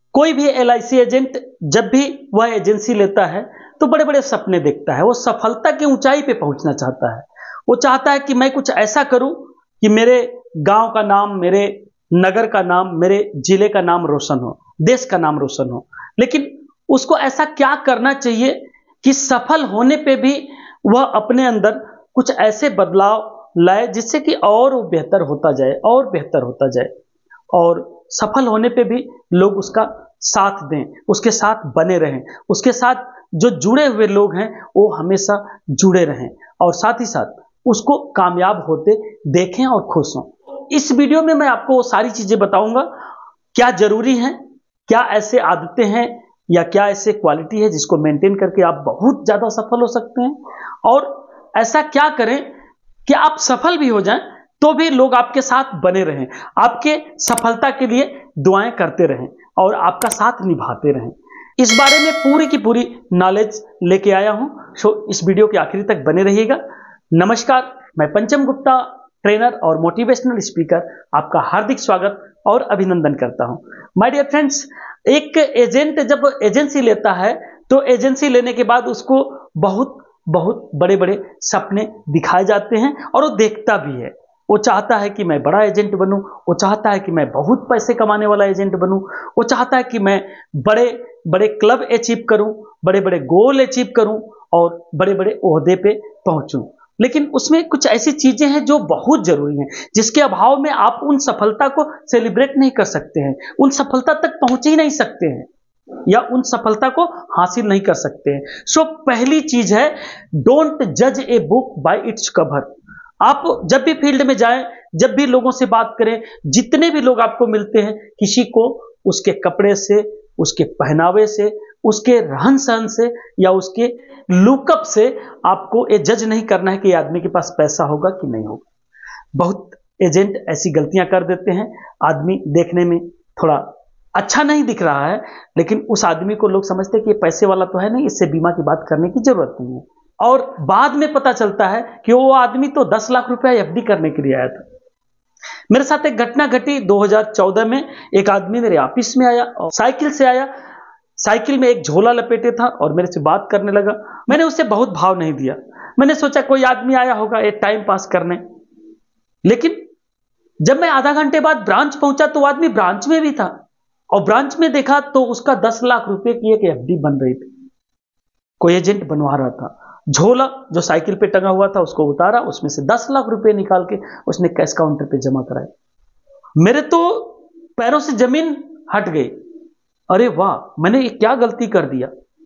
कोई भी LIC agent जब भी वह एजेंसी लेता है तो बड़े बड़े सपने देखता है। वो सफलता की ऊंचाई पे पहुंचना चाहता है। वो चाहता है कि मैं कुछ ऐसा करूं कि मेरे गांव का नाम, मेरे नगर का नाम, मेरे जिले का नाम रोशन हो, देश का नाम रोशन हो। लेकिन उसको ऐसा क्या करना चाहिए कि सफल होने पे भी वह अपने अंदर कुछ ऐसे बदलाव लाए जिससे कि और वो बेहतर होता जाए और बेहतर होता जाए, और सफल होने पे भी लोग उसका साथ दें, उसके साथ बने रहें, उसके साथ जो जुड़े हुए लोग हैं वो हमेशा जुड़े रहें, और साथ ही साथ उसको कामयाब होते देखें और खुश हों। इस वीडियो में मैं आपको वो सारी चीजें बताऊंगा, क्या जरूरी है, क्या ऐसे आदतें हैं या क्या ऐसे क्वालिटी है जिसको मेंटेन करके आप बहुत ज्यादा सफल हो सकते हैं, और ऐसा क्या करें कि आप सफल भी हो जाएं तो भी लोग आपके साथ बने रहें, आपके सफलता के लिए दुआएं करते रहें और आपका साथ निभाते रहें। इस बारे में पूरी की पूरी नॉलेज लेके आया हूं, सो इस वीडियो के आखिरी तक बने रहिएगा। नमस्कार, मैं पंचम गुप्ता, ट्रेनर और मोटिवेशनल स्पीकर, आपका हार्दिक स्वागत और अभिनंदन करता हूं। माय डियर फ्रेंड्स, एक एजेंट जब एजेंसी लेता है तो एजेंसी लेने के बाद उसको बहुत बहुत बड़े बड़े सपने दिखाए जाते हैं और वो देखता भी है। वो चाहता है कि मैं बड़ा एजेंट बनूं, वो चाहता है कि मैं बहुत पैसे कमाने वाला एजेंट बनूं, वो चाहता है कि मैं बड़े बड़े क्लब अचीव करूं, बड़े बड़े गोल अचीव करूं और बड़े बड़े ओहदे पे पहुंचूं। लेकिन उसमें कुछ ऐसी चीजें हैं जो बहुत जरूरी हैं, जिसके अभाव में आप उन सफलता को सेलिब्रेट नहीं कर सकते हैं, उन सफलता तक पहुंच ही नहीं सकते हैं या उन सफलता को हासिल नहीं कर सकते हैं। सो पहली चीज है, डोंट जज a book by its cover. आप जब भी फील्ड में जाएं, जब भी लोगों से बात करें, जितने भी लोग आपको मिलते हैं, किसी को उसके कपड़े से, उसके पहनावे से, उसके रहन सहन से या उसके लुकअप से आपको ये जज नहीं करना है कि आदमी के पास पैसा होगा कि नहीं होगा। बहुत एजेंट ऐसी गलतियां कर देते हैं, आदमी देखने में थोड़ा अच्छा नहीं दिख रहा है, लेकिन उस आदमी को लोग समझते हैं कि ये पैसे वाला तो है नहीं, इससे बीमा की बात करने की जरूरत नहीं है, और बाद में पता चलता है कि वो आदमी तो 10 लाख रुपया FD करने के लिए आया था। मेरे साथ एक घटना घटी 2014 में। एक आदमी मेरे ऑफिस में आया और साइकिल से आया, साइकिल में एक झोला लपेटे था और मेरे से बात करने लगा। मैंने उससे बहुत भाव नहीं दिया, मैंने सोचा कोई आदमी आया होगा एक टाइम पास करने। लेकिन जब मैं आधा घंटे बाद ब्रांच पहुंचा तो वो आदमी ब्रांच में भी था, और ब्रांच में देखा तो उसका 10 लाख रुपए की एक FD बन रही थी, कोई एजेंट बनवा रहा था। झोला जो साइकिल पे टंगा हुआ था उसको उतारा, उसमें से 10 लाख रुपए निकाल के उसने कैश काउंटर पे जमा कराए। मेरे तो पैरों से जमीन हट गई, अरे वाह, मैंने ये क्या गलती कर दिया।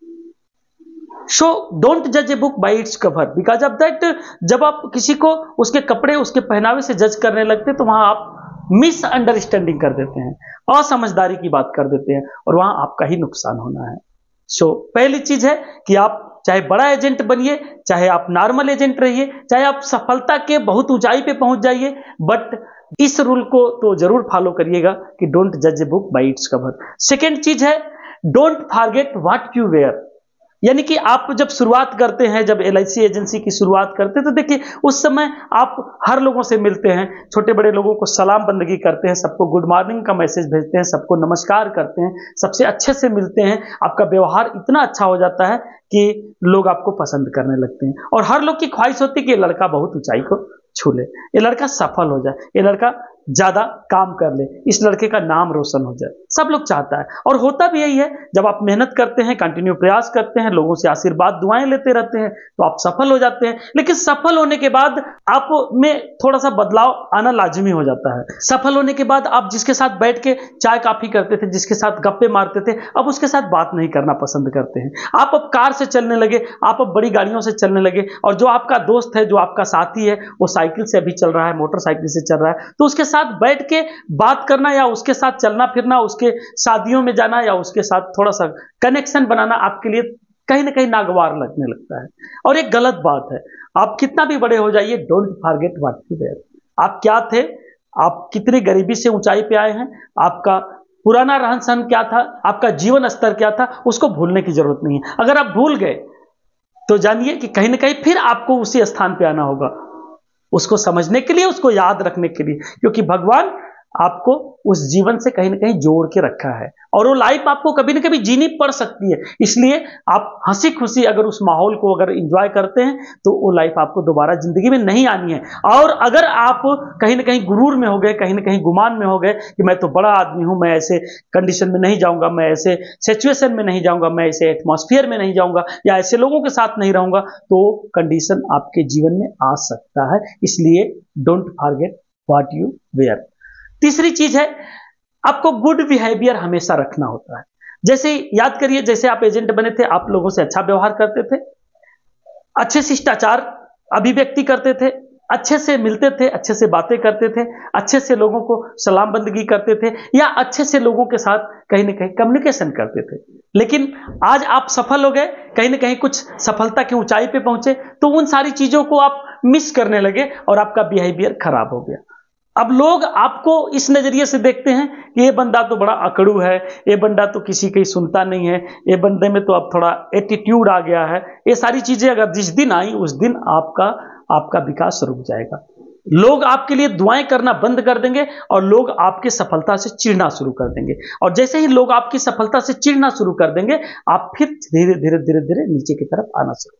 सो डोंट जज a book by its cover, because of that जब आप किसी को उसके कपड़े, उसके पहनावे से जज करने लगते तो वहां आप मिसअंडरस्टैंडिंग कर देते हैं, असमझदारी की बात कर देते हैं, और वहां आपका ही नुकसान होना है। सो पहली चीज है कि आप चाहे बड़ा एजेंट बनिए, चाहे आप नॉर्मल एजेंट रहिए, चाहे आप सफलता के बहुत ऊंचाई पे पहुंच जाइए, बट इस रूल को तो जरूर फॉलो करिएगा कि डोंट जज a book by its cover. Second चीज है, don't forget what you were. यानी कि आप जब शुरुआत करते हैं, जब LIC एजेंसी की शुरुआत करते हैं, तो देखिए उस समय आप हर लोगों से मिलते हैं, छोटे बड़े लोगों को सलाम बंदगी करते हैं, सबको गुड मॉर्निंग का मैसेज भेजते हैं, सबको नमस्कार करते हैं, सबसे अच्छे से मिलते हैं। आपका व्यवहार इतना अच्छा हो जाता है कि लोग आपको पसंद करने लगते हैं, और हर लोग की ख्वाहिश होती है कि ये लड़का बहुत ऊंचाई को छू ले, ये लड़का सफल हो जाए, ये लड़का ज्यादा काम कर ले, इस लड़के का नाम रोशन हो जाए। सब लोग चाहता है, और होता भी यही है। जब आप मेहनत करते हैं, कंटिन्यू प्रयास करते हैं, लोगों से आशीर्वाद दुआएं लेते रहते हैं, तो आप सफल हो जाते हैं। लेकिन सफल होने के बाद आप में थोड़ा सा बदलाव आना लाजमी हो जाता है। सफल होने के बाद आप जिसके साथ बैठ के चाय कॉफी करते थे, जिसके साथ गप्पे मारते थे, अब उसके साथ बात नहीं करना पसंद करते हैं। आप अब कार से चलने लगे, आप अब बड़ी गाड़ियों से चलने लगे, और जो आपका दोस्त है, जो आपका साथी है, वो साइकिल से अभी चल रहा है, मोटरसाइकिल से चल रहा है, तो उसके साथ बैठ के बात करना या उसके साथ चलना फिरना, उसके शादियों में जाना या उसके साथ थोड़ा सा कनेक्शन बनाना आपके लिए कहीं ना कहीं नागवार लगने लगता है, और एक गलत बात है। आप कितना भी बड़े हो जाइए, don't forget what you were. आप क्या थे, आप कितनी गरीबी से ऊंचाई पे आए हैं, आपका पुराना रहन सहन क्या था, आपका जीवन स्तर क्या था, उसको भूलने की जरूरत नहीं है। अगर आप भूल गए तो जानिए कि कहीं ना कहीं फिर आपको उसी स्थान पे आना होगा, उसको समझने के लिए, उसको याद रखने के लिए, क्योंकि भगवान आपको उस जीवन से कहीं ना कहीं जोड़ के रखा है, और वो लाइफ आपको कभी ना कभी जीनी पड़ सकती है। इसलिए आप हंसी खुशी अगर उस माहौल को अगर एंजॉय करते हैं तो वो लाइफ आपको दोबारा जिंदगी में नहीं आनी है। और अगर आप कहीं ना कहीं गुरूर में हो गए, कहीं ना कहीं गुमान में हो गए कि मैं तो बड़ा आदमी हूं, मैं ऐसे कंडीशन में नहीं जाऊंगा, मैं ऐसे सिचुएशन में नहीं जाऊंगा, मैं ऐसे एटमॉस्फेयर में नहीं जाऊंगा, या ऐसे लोगों के साथ नहीं रहूंगा, तो कंडीशन आपके जीवन में आ सकता है। इसलिए don't forget what you were. तीसरी चीज है, आपको गुड बिहेवियर हमेशा रखना होता है। जैसे याद करिए, जैसे आप एजेंट बने थे, आप लोगों से अच्छा व्यवहार करते थे, अच्छे शिष्टाचार अभिव्यक्ति करते थे, अच्छे से मिलते थे, अच्छे से बातें करते थे, अच्छे से लोगों को सलाम बंदगी करते थे, या अच्छे से लोगों के साथ कहीं ना कहीं कम्युनिकेशन करते थे। लेकिन आज आप सफल हो गए, कहीं ना कहीं कुछ सफलता की ऊंचाई पे पहुंचे, तो उन सारी चीजों को आप मिस करने लगे और आपका बिहेवियर खराब हो गया। अब लोग आपको इस नजरिए से देखते हैं कि ये बंदा तो बड़ा अकड़ू है, ये बंदा तो किसी की सुनता नहीं है, ये बंदे में तो अब थोड़ा एटीट्यूड आ गया है। ये सारी चीजें अगर जिस दिन आई उस दिन आपका विकास रुक जाएगा। लोग आपके लिए दुआएं करना बंद कर देंगे और लोग आपकी सफलता से चिढ़ना शुरू कर देंगे, और जैसे ही लोग आपकी सफलता से चिढ़ना शुरू कर देंगे, आप फिर धीरे धीरे धीरे धीरे नीचे की तरफ आना शुरू।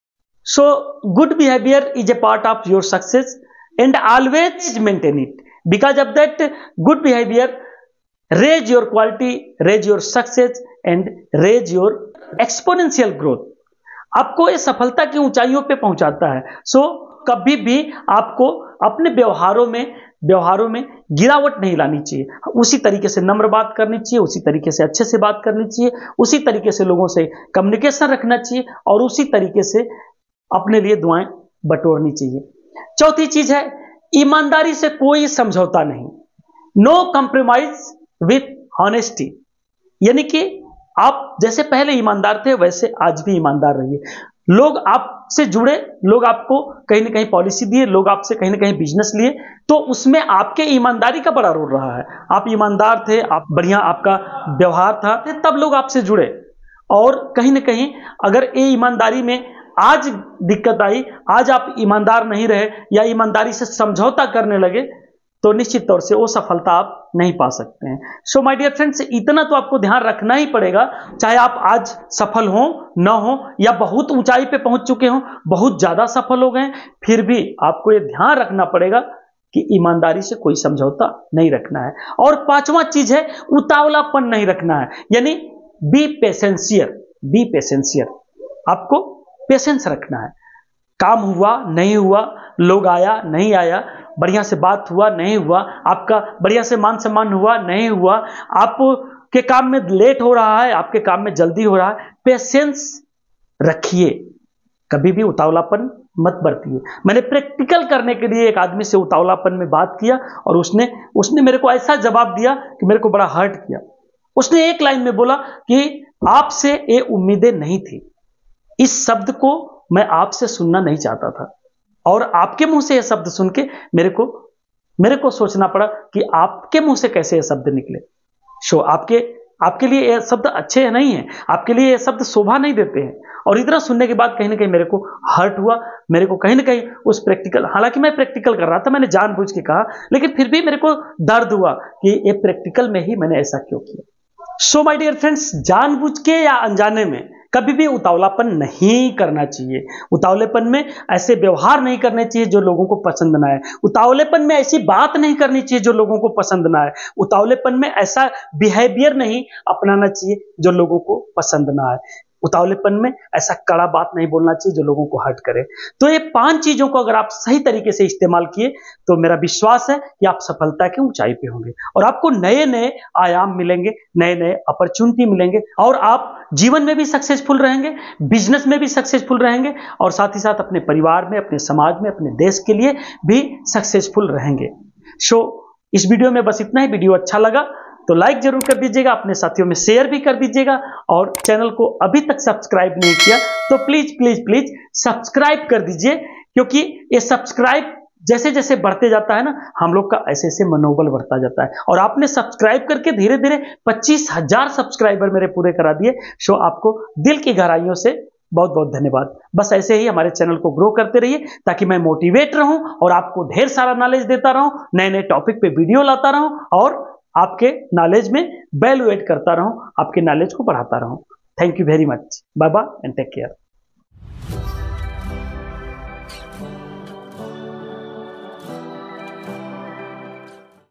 So good behaviour is a part of your success and always maintain it, because of that good behavior raise your quality, raise your success and raise your exponential growth। आपको ये सफलता की ऊंचाइयों पे पहुंचाता है। सो कभी भी आपको अपने व्यवहारों में गिरावट नहीं लानी चाहिए। उसी तरीके से नम्र बात करनी चाहिए, उसी तरीके से अच्छे से बात करनी चाहिए, उसी तरीके से लोगों से कम्युनिकेशन रखना चाहिए, और उसी तरीके से अपने लिए दुआएं बटोरनी चाहिए। चौथी चीज है, ईमानदारी से कोई समझौता नहीं, नो कंप्रोमाइज विथ ऑनेस्टी। यानी कि आप जैसे पहले ईमानदार थे वैसे आज भी ईमानदार रहिए। लोग आपसे जुड़े, लोग आपको कहीं ना कहीं पॉलिसी दिए, लोग आपसे कहीं ना कहीं बिजनेस लिए, तो उसमें आपके ईमानदारी का बड़ा रोल रहा है। आप ईमानदार थे, आप बढ़िया आपका व्यवहार था, तब लोग आपसे जुड़े। और कहीं ना कहीं अगर ये ईमानदारी में आज दिक्कत आई, आज आप ईमानदार नहीं रहे या ईमानदारी से समझौता करने लगे, तो निश्चित तौर से वो सफलता आप नहीं पा सकते हैं। सो माय डियर फ्रेंड्स, इतना तो आपको ध्यान रखना ही पड़ेगा, चाहे आप आज सफल हो न हो, या बहुत ऊंचाई पे पहुंच चुके हो, बहुत ज्यादा सफल हो गए, फिर भी आपको ये ध्यान रखना पड़ेगा कि ईमानदारी से कोई समझौता नहीं रखना है। और पांचवा चीज है, उतावलापन नहीं रखना है। यानी बी पेशेंसियर, आपको पेशेंस रखना है। काम हुआ नहीं हुआ, लोग आया नहीं आया, बढ़िया से बात हुआ नहीं हुआ, आपका बढ़िया से मान सम्मान हुआ नहीं हुआ, आपके काम में लेट हो रहा है, आपके काम में जल्दी हो रहा है, पेशेंस रखिए, कभी भी उतावलापन मत बरतिए। मैंने प्रैक्टिकल करने के लिए एक आदमी से उतावलापन में बात किया, और उसने मेरे को ऐसा जवाब दिया कि मेरे को बड़ा हर्ट किया। उसने एक लाइन में बोला कि आपसे ये उम्मीदें नहीं थी। इस शब्द को मैं आपसे सुनना नहीं चाहता था, और आपके मुंह से यह शब्द सुन के मेरे को सोचना पड़ा कि आपके मुंह से कैसे ये शब्द निकले। सो आपके लिए ये शब्द अच्छे नहीं हैं, आपके लिए ये शब्द शोभा नहीं देते हैं। और इतना सुनने के बाद कहीं ना कहीं मेरे को हर्ट हुआ, मेरे को कहीं ना कहीं उस प्रैक्टिकल, हालांकि मैं प्रैक्टिकल कर रहा था, मैंने जानबूझ के कहा, लेकिन फिर भी मेरे को दर्द हुआ कि ये प्रैक्टिकल में ही मैंने ऐसा क्यों किया। सो माय डियर फ्रेंड्स, जानबूझ के या अनजाने में कभी भी उतावलापन नहीं करना चाहिए। उतावलेपन में ऐसे व्यवहार नहीं करने चाहिए जो लोगों को पसंद ना आए। उतावलेपन में ऐसी बात नहीं करनी चाहिए जो लोगों को पसंद ना आए। उतावलेपन में ऐसा बिहेवियर नहीं अपनाना चाहिए जो लोगों को पसंद ना आए। उतावलेपन में ऐसा कड़ा बात नहीं बोलना चाहिए जो लोगों को हर्ट करे। तो ये 5 चीजों को अगर आप सही तरीके से इस्तेमाल किए तो मेरा विश्वास है कि आप सफलता की ऊंचाई पे होंगे, और आपको नए नए आयाम मिलेंगे, नए नए अपॉर्चुनिटी मिलेंगे, और आप जीवन में भी सक्सेसफुल रहेंगे, बिजनेस में भी सक्सेसफुल रहेंगे, और साथ ही साथ अपने परिवार में, अपने समाज में, अपने देश के लिए भी सक्सेसफुल रहेंगे। सो इस वीडियो में बस इतना ही। वीडियो अच्छा लगा तो लाइक जरूर कर दीजिएगा, अपने साथियों में शेयर भी कर दीजिएगा, और चैनल को अभी तक सब्सक्राइब नहीं किया तो प्लीज प्लीज प्लीज सब्सक्राइब कर दीजिए, क्योंकि ये सब्सक्राइब जैसे जैसे बढ़ते जाता है ना, हम लोग का ऐसे ऐसे मनोबल बढ़ता जाता है। और आपने सब्सक्राइब करके धीरे धीरे 25,000 सब्सक्राइबर मेरे पूरे करा दिए। सो आपको दिल की गहराइयों से बहुत बहुत धन्यवाद। बस ऐसे ही हमारे चैनल को ग्रो करते रहिए ताकि मैं मोटिवेट रहूं और आपको ढेर सारा नॉलेज देता रहूं, नए नए टॉपिक पे वीडियो लाता रहूं और आपके नॉलेज में वैल्यू एड करता रहूं, आपके नॉलेज को बढ़ाता रहूं। Thank you very much. Bye bye and take care.